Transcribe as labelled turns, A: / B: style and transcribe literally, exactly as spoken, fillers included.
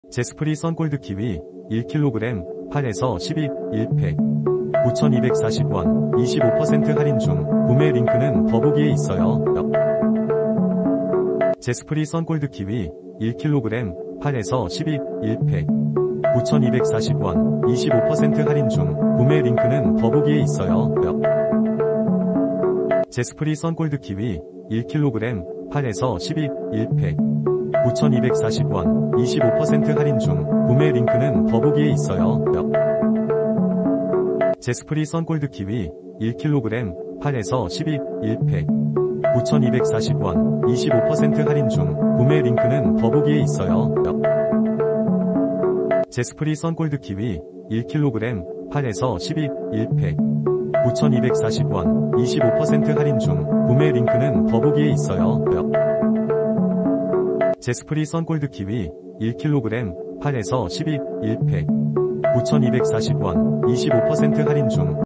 A: 제스프리 썬골드 키위 일 킬로그램 팔에서 십이 일 팩 구천이백사십 원 이십오 퍼센트 할인 중. 구매 링크는 더보기에 있어요. 제스프리 썬골드 키위 일 킬로그램 팔에서 십이 일 팩 구천이백사십 원 이십오 퍼센트 할인 중. 구매 링크는 더보기에 있어요. 제스프리 썬골드 키위 일 킬로그램 팔에서 십이 일 팩 구천이백사십 원 이십오 퍼센트 할인 중. 구매 링크는 더보기에 있어요. 제스프리 썬골드 키위 일 킬로그램 팔에서 십이 일 팩 구천이백사십 원 이십오 퍼센트 할인 중. 구매 링크는 더보기에 있어요. 제스프리 썬골드 키위 일 킬로그램 팔에서 십이 일 팩 구천이백사십 원 이십오 퍼센트 할인 중. 구매 링크는 더보기에 있어요. 제스프리 썬골드 키위 일 킬로그램 팔에서 십이 일 팩 구천이백사십 원 이십오 퍼센트 할인 중.